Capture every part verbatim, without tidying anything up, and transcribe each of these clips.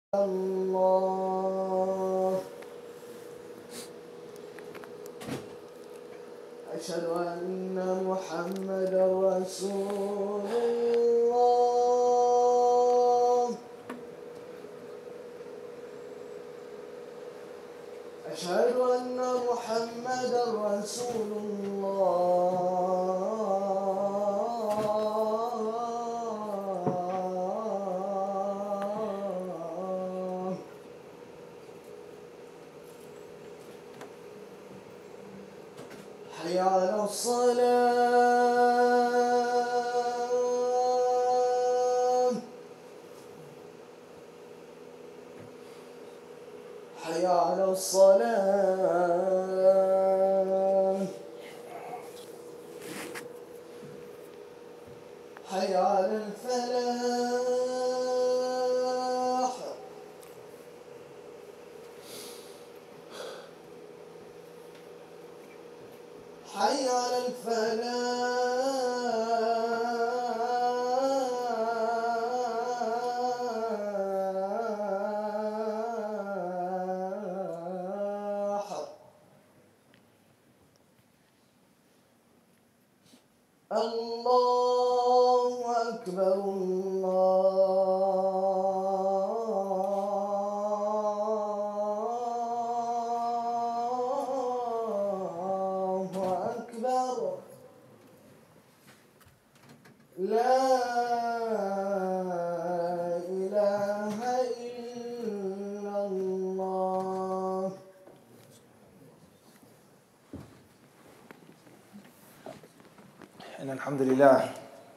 الله أشهد أن محمدا رسول الله أشهد أن محمدا رسول الله حي على الصلاة حي على الصلاة حي على الفلاح حي على الفلاح الله أكبر الله أكبر لا إله إلا الله إن الحمد لله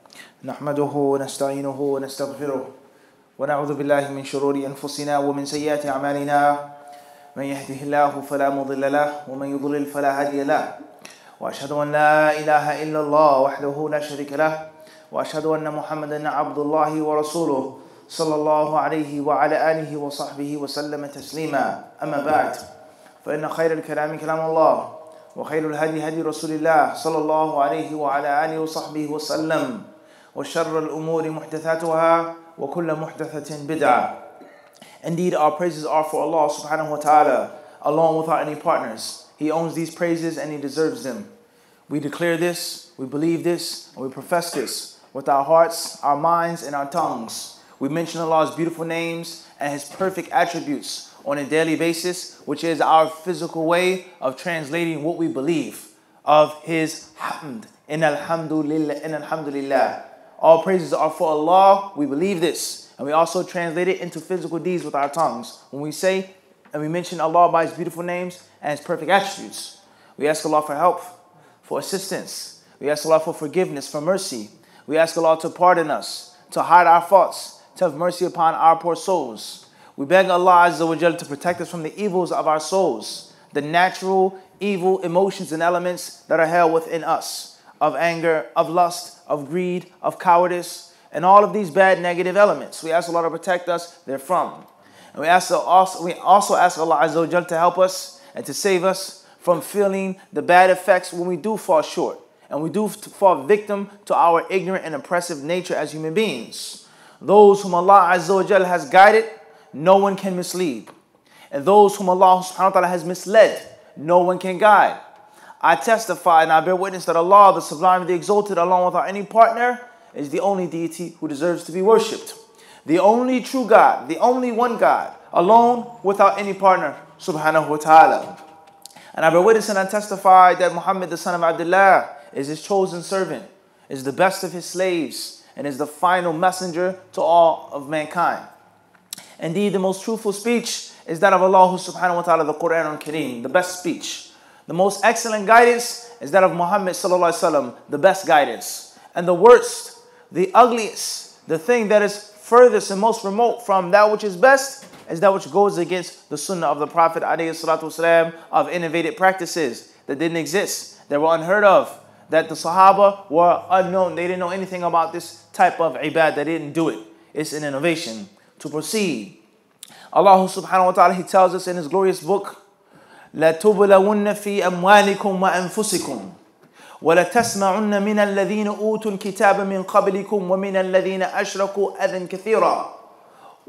نحمده ونستعينه ونستغفره ونعوذ بالله من شرور أنفسنا ومن سيئات أعمالنا من يهده الله فلا مضل له ومن يضلل فلا هادي له وأشهد أن لا إله إلا الله وحده لا شريك له وأشهد أن محمدا عبد الله ورسوله صلى الله عليه وعلى آله وصحبه وسلم تسليما أما بعد فإن خير الكلام كلام الله وخير الهدي هدي رسول الله صلى الله عليه وعلى آله وصحبه وسلم وشر الأمور محدثاتها وكل محدثة بدعة. Indeed, our praises are for Allah subhanahu wa ta'ala, alone without any partners. He owns these praises and He deserves them. We declare this, we believe this, and we profess this with our hearts, our minds, and our tongues. We mention Allah's beautiful names and His perfect attributes on a daily basis, which is our physical way of translating what we believe of His hamd. In alhamdulillah, in alhamdulillah. All praises are for Allah, we believe this. And we also translate it into physical deeds with our tongues. When we say and we mention Allah by His beautiful names and His perfect attributes, we ask Allah for help, for assistance. We ask Allah for forgiveness, for mercy. We ask Allah to pardon us, to hide our faults, to have mercy upon our poor souls. We beg Allah Azza wa Jal to protect us from the evils of our souls, the natural evil emotions and elements that are held within us, of anger, of lust, of greed, of cowardice, and all of these bad negative elements. We ask Allah to protect us therefrom. And we ask also, we also ask Allah Azza wa Jal to help us and to save us from feeling the bad effects when we do fall short and we do fall victim to our ignorant and oppressive nature as human beings. Those whom Allah Azza wa Jal has guided, no one can mislead. And those whom Allah subhanahu wa ta'ala has misled, no one can guide. I testify and I bear witness that Allah, the Sublime, the Exalted, alone without any partner, is the only deity who deserves to be worshipped. The only true God, the only one God, alone without any partner, subhanahu wa ta'ala. And I bear witness and I testify that Muhammad, the son of Abdullah, is His chosen servant, is the best of His slaves, and is the final messenger to all of mankind. Indeed, the most truthful speech is that of Allah subhanahu wa ta'ala, the Quran al-Kareem, the best speech. The most excellent guidance is that of Muhammad sallallahu alaihi wasallam, the best guidance. And the worst, the ugliest, the thing that is furthest and most remote from that which is best is that which goes against the sunnah of the Prophet alayhi salatu wasalam, of innovative practices that didn't exist, that were unheard of, that the Sahaba were unknown. They didn't know anything about this type of ibad. They didn't do it. It's an innovation. To proceed, Allah subhanahu wa ta'ala, He tells us in His glorious book, لَتُبْلَوُنَّ فِي أَمْوَالِكُمْ وَأَنفُسِكُمْ وَلَتَسْمَعُنَّ مِنَ الَّذِينَ أُوتُوا الْكِتَابَ مِنْ قَبْلِكُمْ وَمِنَ الَّذِينَ أَشْرَكُوا أَذًى كَثِيرًا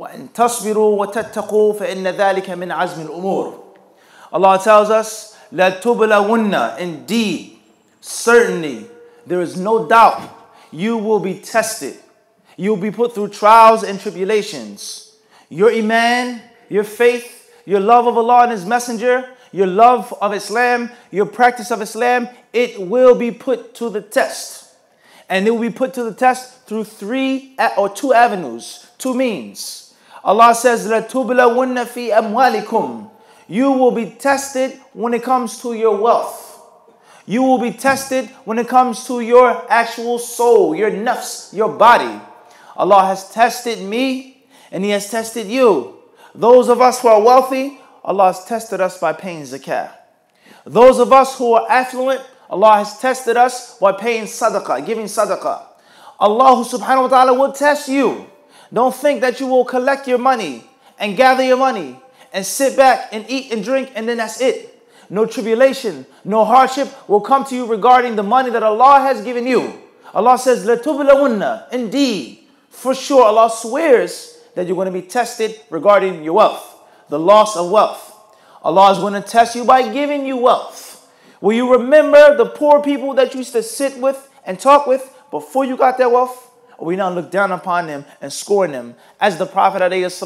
وَإِن تَصْبِرُوا وَتَتَّقُوا فَإِنَّ ذَلِكَ مِنْ عَزْمِ الْأُمُورِ. Allah tells us, لَتُبْلَوُنَّ, indeed, certainly, there is no doubt, you will be tested. You will be put through trials and tribulations. Your iman, your faith, your love of Allah and His Messenger, your love of Islam, your practice of Islam, it will be put to the test. And it will be put to the test through three or two avenues, two means. Allah says, لَتُبْلَوُنَّ فِي أَمْوَالِكُمْ. You will be tested when it comes to your wealth. You will be tested when it comes to your actual soul, your nafs, your body. Allah has tested me and He has tested you. Those of us who are wealthy, Allah has tested us by paying zakah. Those of us who are affluent, Allah has tested us by paying sadaqah, giving sadaqah. Allah subhanahu wa ta'ala will test you. Don't think that you will collect your money and gather your money and sit back and eat and drink and then that's it. No tribulation, no hardship will come to you regarding the money that Allah has given you. Allah says, لَتُبْلَوُنَّ, indeed, for sure Allah swears that you're going to be tested regarding your wealth, the loss of wealth. Allah is going to test you by giving you wealth. Will you remember the poor people that you used to sit with and talk with before you got their wealth? Or we now look down upon them and scorn them? As the Prophet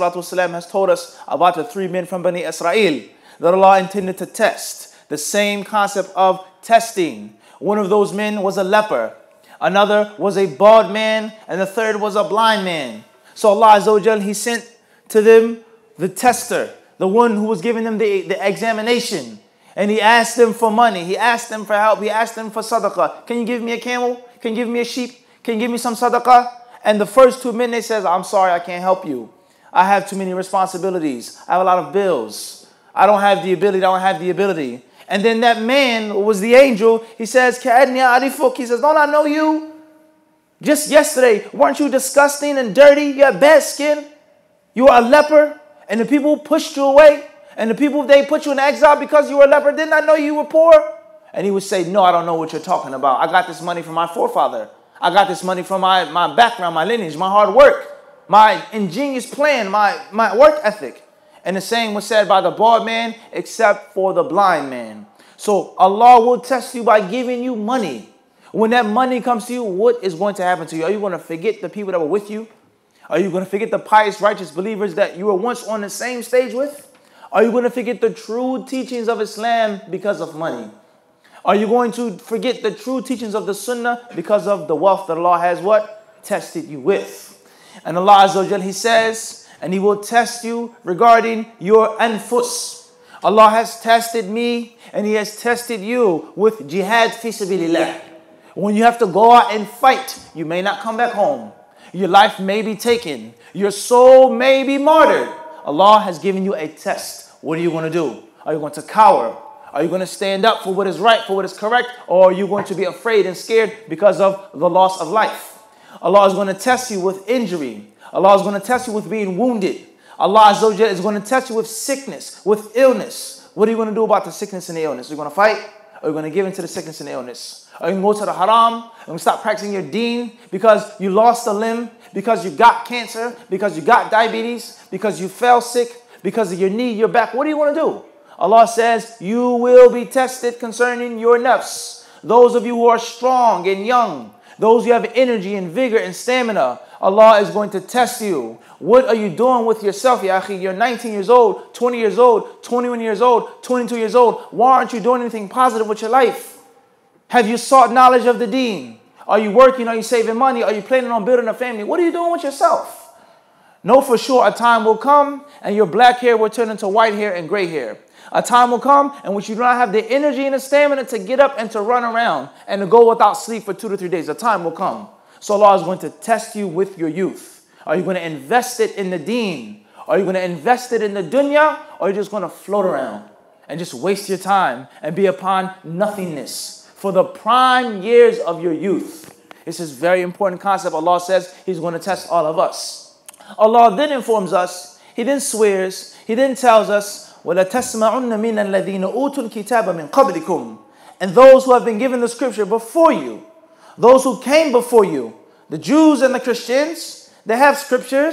ﷺ has told us about the three men from Bani Israel that Allah intended to test. The same concept of testing. One of those men was a leper. Another was a bald man. And the third was a blind man. So Allah Azza wa Jal, He sent to them the tester, the one who was giving them the, the examination. And He asked them for money. He asked them for help. He asked them for sadaqah. Can you give me a camel? Can you give me a sheep? Can you give me some sadaqah? And the first two men, they says, I'm sorry, I can't help you. I have too many responsibilities. I have a lot of bills. I don't have the ability. I don't have the ability. And then that man was the angel. He says, كَأَنِّي أَعْرِفُكَ. He says, don't I know you? Just yesterday, weren't you disgusting and dirty? You had bad skin. You were a leper. And the people pushed you away. And the people, they put you in exile because you were a leper. Didn't I know you were poor? And he would say, no, I don't know what you're talking about. I got this money from my forefather. I got this money from my, my background, my lineage, my hard work, my ingenious plan, my, my work ethic. And the same was said by the bald man, except for the blind man. So Allah will test you by giving you money. When that money comes to you, what is going to happen to you? Are you going to forget the people that were with you? Are you going to forget the pious, righteous believers that you were once on the same stage with? Are you going to forget the true teachings of Islam because of money? Are you going to forget the true teachings of the Sunnah because of the wealth that Allah has what? Tested you with. And Allah Azza wa Jal, He says, and He will test you regarding your anfus. Allah has tested me and He has tested you with jihad fi sabilillah. When you have to go out and fight, you may not come back home. Your life may be taken. Your soul may be martyred. Allah has given you a test. What are you going to do? Are you going to cower? Are you going to stand up for what is right, for what is correct? Or are you going to be afraid and scared because of the loss of life? Allah is going to test you with injury. Allah is going to test you with being wounded. Allah Azza wa Jalla is going to test you with sickness, with illness. What are you going to do about the sickness and the illness? Are you going to fight? Or are you going to give into the sickness and the illness? Are you going to go to the haram? Are you going to stop practicing your deen because you lost a limb, because you got cancer, because you got diabetes, because you fell sick, because of your knee, your back? What are you going to do? Allah says you will be tested concerning your nafs. Those of you who are strong and young, those who have energy and vigor and stamina, Allah is going to test you. What are you doing with yourself, ya akhi? You're nineteen years old, twenty years old, twenty-one years old, twenty-two years old. Why aren't you doing anything positive with your life? Have you sought knowledge of the deen? Are you working? Are you saving money? Are you planning on building a family? What are you doing with yourself? Know for sure a time will come and your black hair will turn into white hair and gray hair. A time will come in which you do not have the energy and the stamina to get up and to run around and to go without sleep for two to three days. A time will come. So Allah is going to test you with your youth. Are you going to invest it in the deen? Are you going to invest it in the dunya? Or are you just going to float around and just waste your time and be upon nothingness for the prime years of your youth? This is a very important concept. Allah says He's going to test all of us. Allah then informs us, He then swears, He then tells us, وَلَتَسْمَعُنَّ مِنَ الَّذِينَ أُوتُوا الْكِتَابَ مِنْ قَبْلِكُمْ. And those who have been given the scripture before you, those who came before you, the Jews and the Christians, they have scriptures,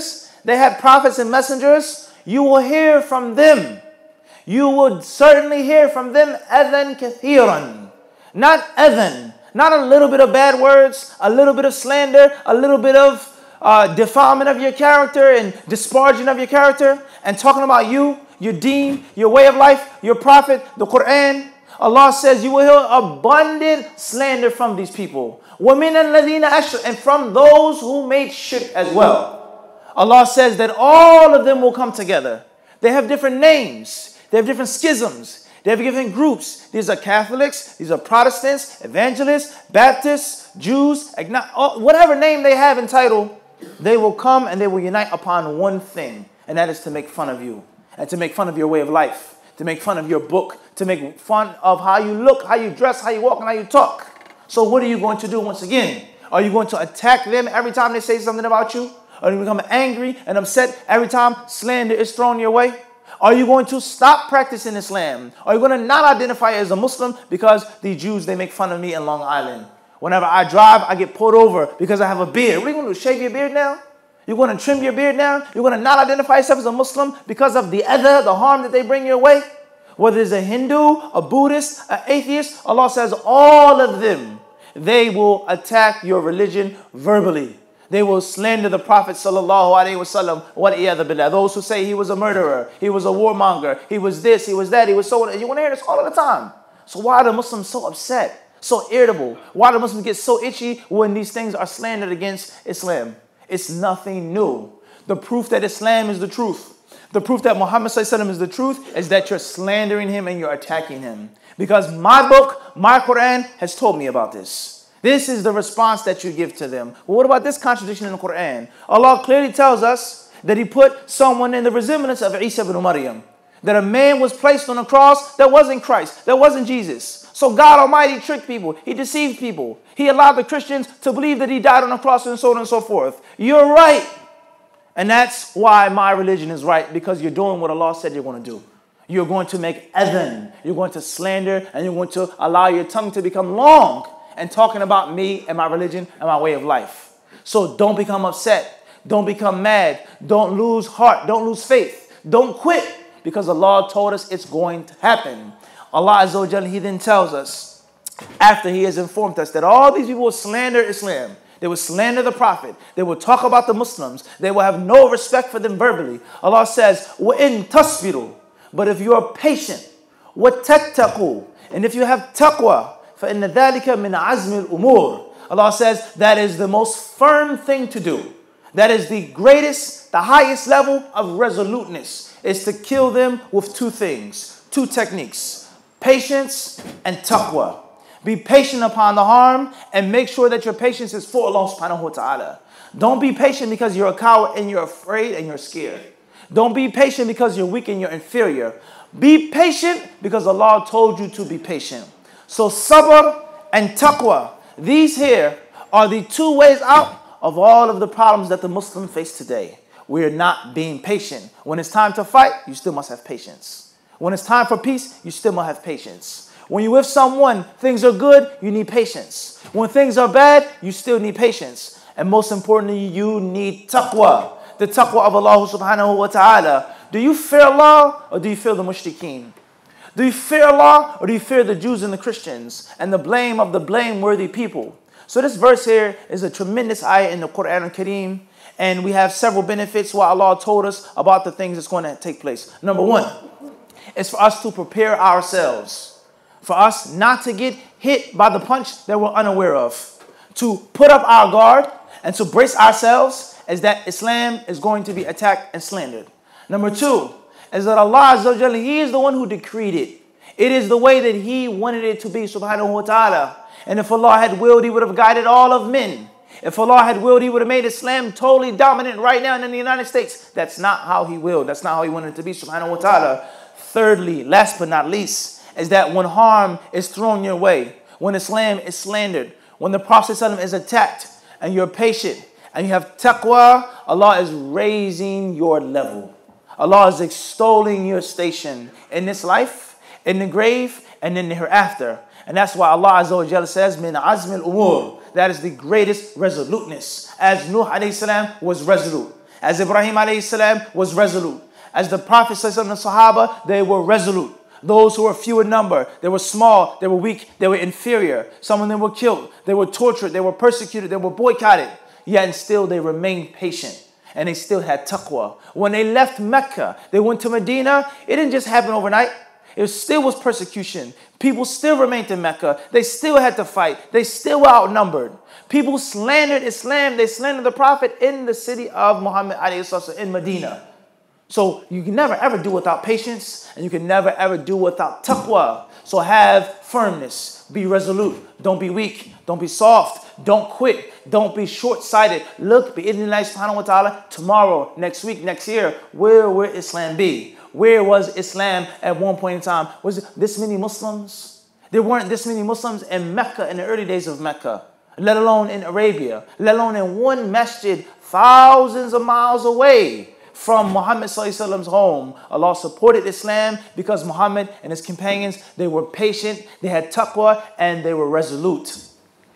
they had prophets and messengers, you will hear from them. You would certainly hear from them adhan kathiran. Not adhan. Not a little bit of bad words, a little bit of slander, a little bit of uh, defilement of your character and disparaging of your character and talking about you, your deen, your way of life, your prophet, the Quran. Allah says you will hear abundant slander from these people. وَمِنَ الَّذِينَ أَشْرَكُوا, and from those who made shirk as well. Allah says that all of them will come together. They have different names. They have different schisms. They have different groups. These are Catholics. These are Protestants, Evangelists, Baptists, Jews, whatever name they have and title, they will come and they will unite upon one thing. And that is to make fun of you and to make fun of your way of life, to make fun of your book, to make fun of how you look, how you dress, how you walk, and how you talk. So what are you going to do once again? Are you going to attack them every time they say something about you? Are you become angry and upset every time slander is thrown your way? Are you going to stop practicing Islam? Are you going to not identify as a Muslim because the Jews, they make fun of me in Long Island? Whenever I drive, I get pulled over because I have a beard. What are you going to do, shave your beard now? You're going to trim your beard now? You're going to not identify yourself as a Muslim because of the other, the harm that they bring your way? Whether it's a Hindu, a Buddhist, an atheist, Allah says all of them, they will attack your religion verbally. They will slander the Prophet sallallahu alaihi wasallam. Wal'iyadhu billah. Those who say he was a murderer, he was a warmonger, he was this, he was that, he was so. You want to hear this all of the time. So why are the Muslims so upset, so irritable? Why do Muslims get so itchy when these things are slandered against Islam? It's nothing new. The proof that Islam is the truth, the proof that Muhammad sallallahu alaihi wasallam is the truth, is that you're slandering him and you're attacking him. Because my book, my Quran, has told me about this. This is the response that you give to them. Well, what about this contradiction in the Quran? Allah clearly tells us that he put someone in the resemblance of Isa ibn Maryam. That a man was placed on a cross that wasn't Christ, that wasn't Jesus. So God Almighty tricked people. He deceived people. He allowed the Christians to believe that he died on a cross and so on and so forth. You're right. And that's why my religion is right, because you're doing what Allah said you're going to do. You're going to make adhan. You're going to slander, and you're going to allow your tongue to become long and talking about me and my religion and my way of life. So don't become upset. Don't become mad. Don't lose heart. Don't lose faith. Don't quit, because Allah told us it's going to happen. Allah Azza wa Jalla, he then tells us, after he has informed us that all these people will slander Islam, they will slander the Prophet, they will talk about the Muslims, they will have no respect for them verbally. Allah says, وَإِن تَصْبِرُوا, but if you are patient, وَتَتَّقُوا, and if you have taqwa, فَإِنَّ ذَلِكَ مِنْ عَزْمِ الْأُمُورِ, Allah says that is the most firm thing to do. That is the greatest, the highest level of resoluteness, is to kill them with two things, two techniques, patience and taqwa. Be patient upon the harm and make sure that your patience is for Allah subhanahu wa ta'ala. Don't be patient because you're a coward and you're afraid and you're scared. Don't be patient because you're weak and you're inferior. Be patient because Allah told you to be patient. So sabr and taqwa, these here are the two ways out of all of the problems that the Muslims face today. We're not being patient. When it's time to fight, you still must have patience. When it's time for peace, you still must have patience. When you're with someone, things are good, you need patience. When things are bad, you still need patience. And most importantly, you need taqwa. The taqwa of Allah subhanahu wa ta'ala. Do you fear Allah or do you fear the mushrikeen? Do you fear Allah or do you fear the Jews and the Christians and the blame of the blameworthy people? So this verse here is a tremendous ayah in the Quran al-Kareem. And we have several benefits why Allah told us about the things that's going to take place. Number one, is for us to prepare ourselves. For us not to get hit by the punch that we're unaware of. To put up our guard and to brace ourselves as that Islam is going to be attacked and slandered. Number two, is that Allah Azza wa Jalla, He is the one who decreed it. It is the way that He wanted it to be, subhanahu wa ta'ala. And if Allah had willed, He would have guided all of men. If Allah had willed, He would have made Islam totally dominant right now in the United States. That's not how He willed. That's not how He wanted it to be, subhanahu wa ta'ala. Thirdly, last but not least, is that when harm is thrown your way, when Islam is slandered, when the Prophet is attacked, and you're patient, and you have taqwa, Allah is raising your level. Allah is extolling your station in this life, in the grave, and in the hereafter. And that's why Allah Azza wa Jalla says, Min azmi al-umur. That is the greatest resoluteness. As Nuh alayhi salam was resolute. As Ibrahim alayhi salam was resolute. As the Prophet sallallahu alaihi wasallam and the Sahaba, they were resolute. Those who were few in number, they were small, they were weak, they were inferior. Some of them were killed, they were tortured, they were persecuted, they were boycotted. Yet and still they remained patient. And they still had taqwa. When they left Mecca, they went to Medina. It didn't just happen overnight. It still was persecution. People still remained in Mecca. They still had to fight. They still were outnumbered. People slandered Islam. They slandered the Prophet in the city of Muhammad alayhi salatu in Medina. So you can never ever do without patience. And you can never ever do without taqwa. So have firmness. Be resolute. Don't be weak. Don't be soft. Don't quit. Don't be short-sighted. Look, bi'idhnillahi subhanahu wa ta'ala, tomorrow, next week, next year, where will Islam be? Where was Islam at one point in time? Was it this many Muslims? There weren't this many Muslims in Mecca in the early days of Mecca, let alone in Arabia, let alone in one masjid thousands of miles away from Muhammad sallallahu alaihi wasallam's home. Allah supported Islam because Muhammad and his companions, they were patient, they had taqwa, and they were resolute.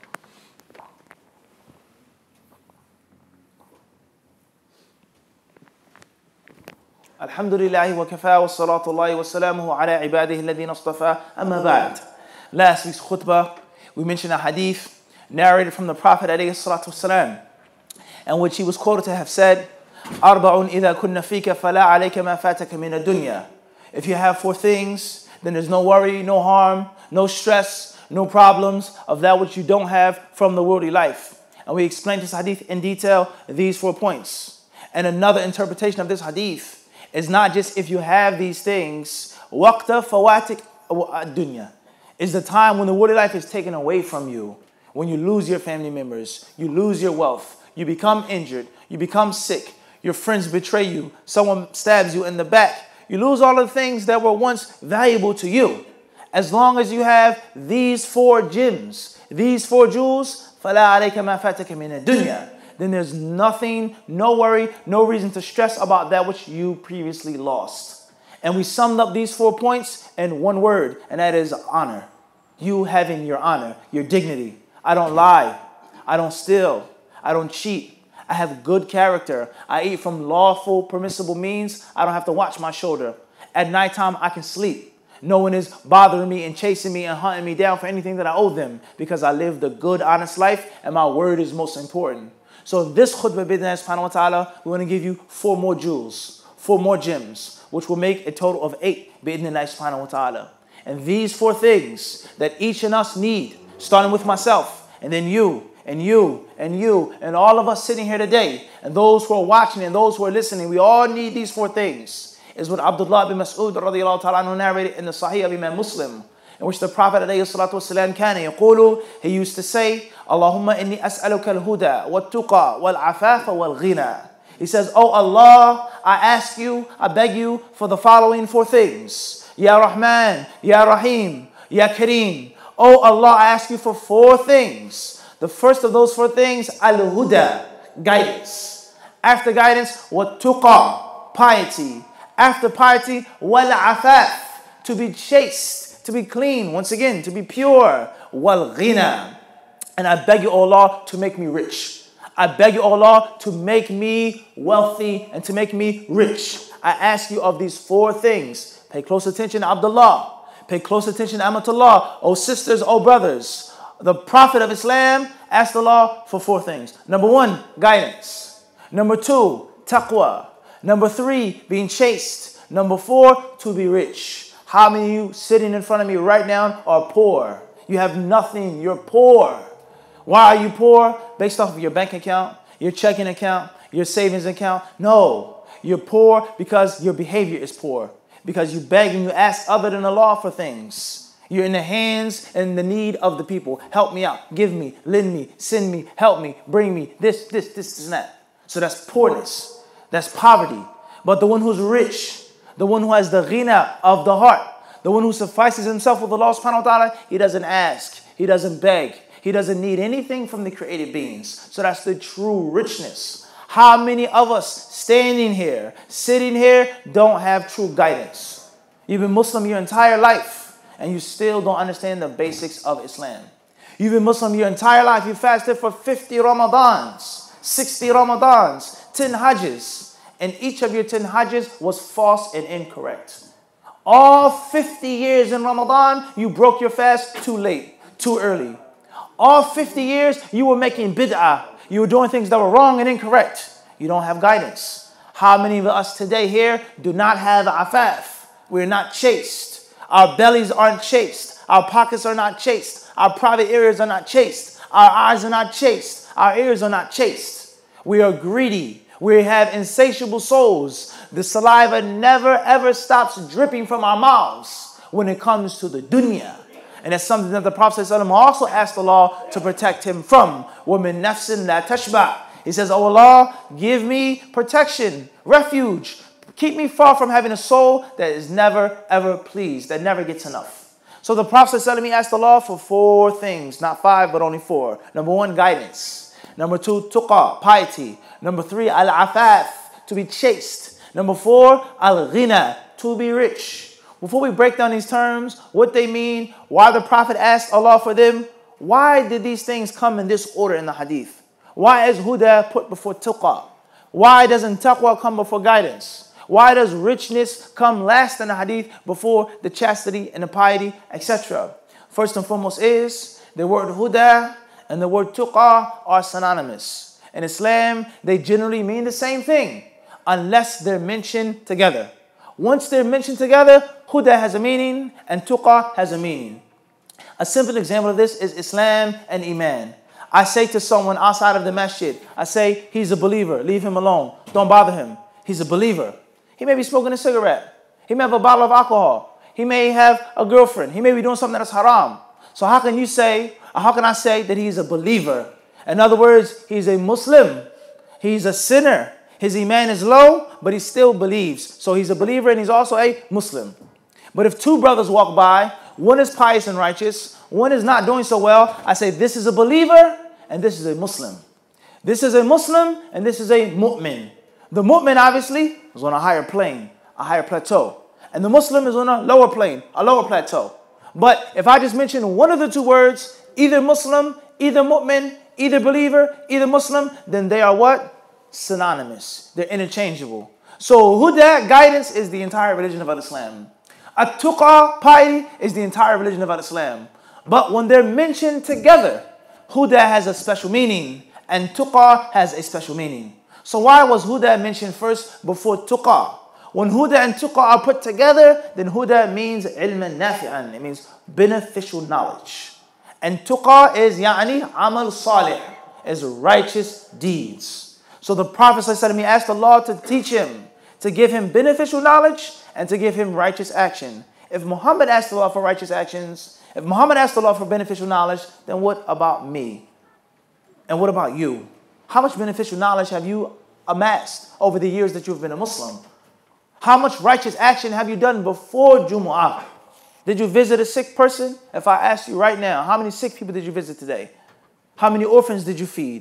Alhamdulillah wa kafa wa salatu Allahi wa salamuhu ala ibadihi alladhina istafa amma ba'd. Last week's khutbah, we mentioned a hadith narrated from the Prophet alayhi salatu wasalam, in which he was quoted to have said, Arba'un idha kunna fika fala alayka ma fataka min ad-dunya. If you have four things, then there's no worry, no harm, no stress, no problems of that which you don't have from the worldly life. And we explained this hadith in detail, these four points. And another interpretation of this hadith is not just if you have these things, waqta fawatik ad-dunya, is the time when the worldly life is taken away from you, when you lose your family members, you lose your wealth, you become injured, you become sick, your friends betray you, someone stabs you in the back, you lose all the things that were once valuable to you. As long as you have these four gems, these four jewels, فَلَا عَلَيْكَ مَا فَاتَكَ مِنَ الدُّنْيَا, then there's nothing, no worry, no reason to stress about that which you previously lost. And we summed up these four points in one word, and that is honor. You having your honor, your dignity. I don't lie. I don't steal. I don't cheat. I have good character. I eat from lawful, permissible means. I don't have to watch my shoulder. At nighttime, I can sleep. No one is bothering me and chasing me and hunting me down for anything that I owe them, because I lived a good, honest life, and my word is most important. So this khutbah, bi'idhnillahi subhanahu wa ta'ala, we're going to give you four more jewels, four more gems, which will make a total of eight, bi'idhnillahi subhanahu wa ta'ala. And these four things that each of us need, starting with myself, and then you, and you, and you, and all of us sitting here today, and those who are watching and those who are listening, we all need these four things, is what Abdullah bin Mas'ud radiallahu ta'ala anhu narrated in the Sahih of Imam Muslim, in which the Prophet alayhi salatu wasalam kana yaqulu, he used to say, Allahumma inni as'aluka al-huda wal-tuqa wal-afafa wal-ghina. He says, Oh Allah, I ask you, I beg you for the following four things. Ya Rahman, Ya Rahim, Ya Kareem. Oh Allah, I ask you for four things. The first of those four things, al-huda, guidance. After guidance, wat-tuqa, piety. After piety, wal-afaf, to be chaste, to be clean, once again, to be pure, wal-ghina. And I beg you, O Allah, to make me rich. I beg you, O Allah, to make me wealthy and to make me rich. I ask you of these four things. Pay close attention to Abdullah. Pay close attention to Amatullah. O sisters, O brothers. The Prophet of Islam asked Allah for four things. Number one, guidance. Number two, taqwa. Number three, being chaste. Number four, to be rich. How many of you sitting in front of me right now are poor? You have nothing. You're poor. Why are you poor? Based off of your bank account, your checking account, your savings account? No. You're poor because your behavior is poor. Because you beg and you ask other than Allah for things. You're in the hands and the need of the people. Help me out. Give me. Lend me. Send me. Help me. Bring me. This, this, this, and that. So that's poorness. That's poverty. But the one who's rich, the one who has the ghina of the heart, the one who suffices himself with Allah subhanahu wa ta'ala, he doesn't ask. He doesn't beg. He doesn't need anything from the created beings. So that's the true richness. How many of us standing here, sitting here, don't have true guidance? You've been Muslim your entire life, and you still don't understand the basics of Islam. You've been Muslim your entire life. You fasted for fifty Ramadans, sixty Ramadans, ten hajjs, and each of your ten hajjs was false and incorrect. All fifty years in Ramadan, you broke your fast too late, too early. All fifty years, you were making bid'ah. You were doing things that were wrong and incorrect. You don't have guidance. How many of us today here do not have afaf? We're not chaste. Our bellies aren't chaste. Our pockets are not chaste. Our private areas are not chaste. Our eyes are not chaste. Our ears are not chaste. We are greedy. We have insatiable souls. The saliva never ever stops dripping from our mouths when it comes to the dunya. And that's something that the Prophet ﷺ also asked Allah to protect him from. وَمِن نَفْسٍ لَا تَشْبَعْ. He says, "Oh Allah, give me protection, refuge. Keep me far from having a soul that is never ever pleased, that never gets enough." So the Prophet ﷺ asked Allah for four things, not five, but only four. Number one, guidance. Number two, tuqa, piety. Number three, al-afaf, to be chaste. Number four, al-ghina, to be rich. Before we break down these terms, what they mean, why the Prophet asked Allah for them, why did these things come in this order in the hadith? Why is huda put before tuqa? Why doesn't taqwa come before guidance? Why does richness come last in the hadith before the chastity and the piety, et cetera? First and foremost is the word huda and the word tuqa are synonymous. In Islam, they generally mean the same thing unless they're mentioned together. Once they're mentioned together, huda has a meaning and tuqa has a meaning. A simple example of this is Islam and Iman. I say to someone outside of the masjid, I say, he's a believer, leave him alone, don't bother him. He's a believer. He may be smoking a cigarette. He may have a bottle of alcohol. He may have a girlfriend. He may be doing something that's haram. So how can you say, or how can I say that he's a believer? In other words, he's a Muslim. He's a sinner. His iman is low, but he still believes. So he's a believer and he's also a Muslim. But if two brothers walk by, one is pious and righteous, one is not doing so well, I say this is a believer and this is a Muslim. This is a Muslim and this is a mu'min. The mu'min obviously is on a higher plane, a higher plateau. And the Muslim is on a lower plane, a lower plateau. But if I just mention one of the two words, either Muslim, either mu'min, either believer, either Muslim, then they are what? Synonymous. They're interchangeable. So huda, guidance, is the entire religion of Islam. At-tuqa, piety, is the entire religion of Islam. But when they're mentioned together, huda has a special meaning and tuqa has a special meaning. So why was huda mentioned first before tuqa? When huda and tuqa are put together, then huda means ilman nafi'an. It means beneficial knowledge. And tuqa is ya'ni amal salih, is righteous deeds. So the Prophet ﷺ asked Allah to teach him, to give him beneficial knowledge and to give him righteous action. If Muhammad asked Allah for righteous actions, if Muhammad asked Allah for beneficial knowledge, then what about me? And what about you? How much beneficial knowledge have you amassed over the years that you've been a Muslim? How much righteous action have you done before Jumu'ah? Did you visit a sick person? If I ask you right now, how many sick people did you visit today? How many orphans did you feed?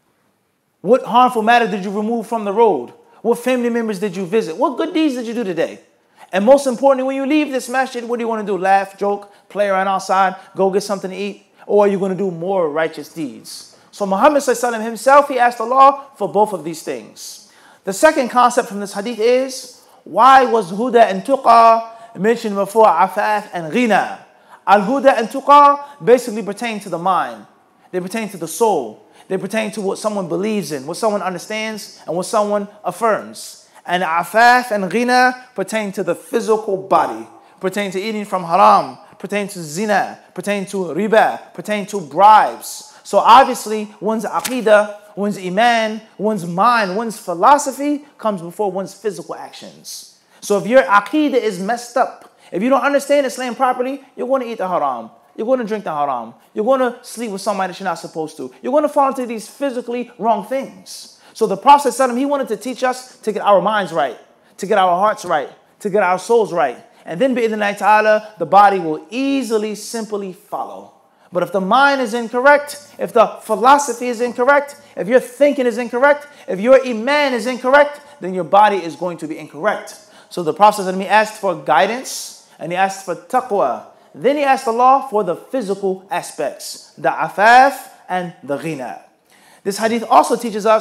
What harmful matter did you remove from the road? What family members did you visit? What good deeds did you do today? And most importantly, when you leave this masjid, what do you want to do? Laugh, joke, play around outside, go get something to eat? Or are you going to do more righteous deeds? So Muhammad ﷺ himself, he asked Allah for both of these things. The second concept from this hadith is, why was huda and tuqa mentioned before afaf and ghina? Al-huda and tuqa basically pertain to the mind. They pertain to the soul. They pertain to what someone believes in, what someone understands, and what someone affirms. And afaf and ghina pertain to the physical body, pertain to eating from haram, pertain to zina, pertain to riba, pertain to bribes. So obviously, one's aqidah, one's iman, one's mind, one's philosophy comes before one's physical actions. So if your aqidah is messed up, if you don't understand Islam properly, you're going to eat the haram. You're going to drink the haram. You're going to sleep with somebody that you're not supposed to. You're going to fall into these physically wrong things. So the Prophet ﷺ, he wanted to teach us to get our minds right, to get our hearts right, to get our souls right. And then bi'idhnillahi ta'ala, the body will easily, simply follow. But if the mind is incorrect, if the philosophy is incorrect, if your thinking is incorrect, if your iman is incorrect, then your body is going to be incorrect. So the Prophet ﷺ, he asked for guidance and he asked for taqwa. Then he asked Allah for the physical aspects, the afaf and the ghina. This hadith also teaches us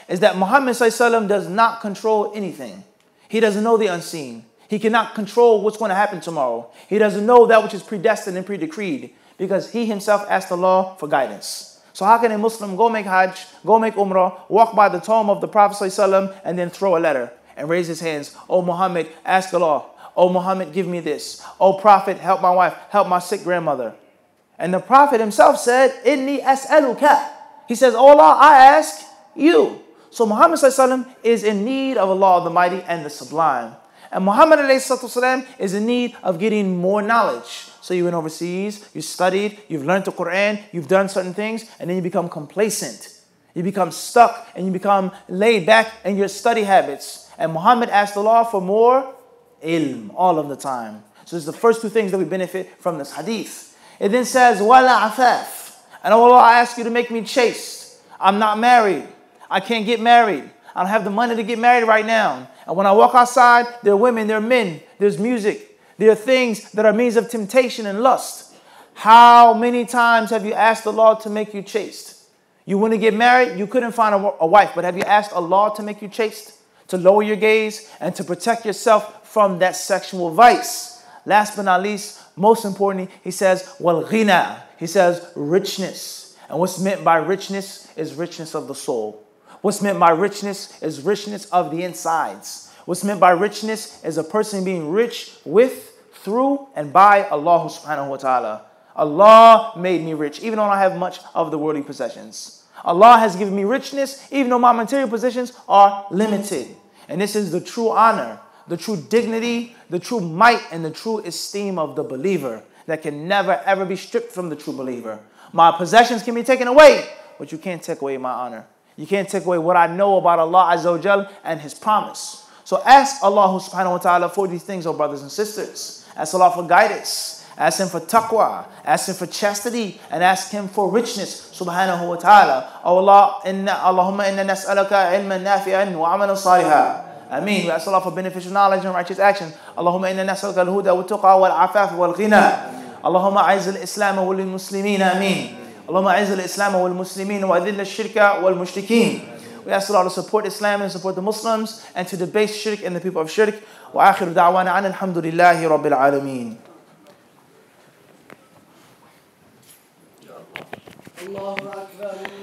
is that Muhammad ﷺ does not control anything. He doesn't know the unseen. He cannot control what's going to happen tomorrow. He doesn't know that which is predestined and pre-decreed because he himself asked Allah for guidance. So how can a Muslim go make Hajj, go make Umrah, walk by the tomb of the Prophet ﷺ and then throw a letter and raise his hands? Oh Muhammad, ask Allah. Oh Muhammad, give me this. Oh Prophet, help my wife, help my sick grandmother. And the Prophet himself said, Inni as'aluka. He says, oh Allah, I ask you. So Muhammad ﷺ is in need of Allah the Mighty and the Sublime. And Muhammad ﷺ is in need of getting more knowledge. So you went overseas, you studied, you've learned the Quran, you've done certain things, and then you become complacent. You become stuck and you become laid back in your study habits. And Muhammad asked Allah for more ilm all of the time. So it's the first two things that we benefit from this hadith. It then says, wala afaf. And oh Allah, I ask you to make me chaste. I'm not married. I can't get married. I don't have the money to get married right now. And when I walk outside, there are women, there are men, there's music. There are things that are means of temptation and lust. How many times have you asked Allah to make you chaste? You want to get married, you couldn't find a, a wife, but have you asked Allah to make you chaste? To lower your gaze and to protect yourself from that sexual vice. Last but not least, most importantly, he says, wal ghina. He says richness. And what's meant by richness is richness of the soul. What's meant by richness is richness of the insides. What's meant by richness is a person being rich with, through, and by Allah subhanahu wa ta'ala. Allah made me rich, even though I have much of the worldly possessions. Allah has given me richness, even though my material possessions are limited. And this is the true honor, the true dignity, the true might, and the true esteem of the believer that can never ever be stripped from the true believer. My possessions can be taken away, but you can't take away my honor. You can't take away what I know about Allah Azza wa Jal and His promise. So ask Allah subhanahu wa ta'ala for these things, oh brothers and sisters. Ask Allah for guidance. Ask Him for taqwa. Ask Him for chastity. And ask Him for richness subhanahu wa ta'ala. Oh Allah, inna, Allahumma inna nas'alaka ilman nafi'an wa amalan saliha. Ameen. We ask Allah for beneficial knowledge and righteous action. Allahumma inna nas'alaka al-huda wa tuqa wal afaf wal ghina. Allahumma aiz al-islam wal muslimin. Ameen. اللهم أعز الإسلام والمسلمين وأذل الشرك والمشركين. We ask Allah to support Islam and support the Muslims and to debase shirk and the people of shirk. وآخر دعوانا عن الحمد لله رب العالمين. الله أكبر.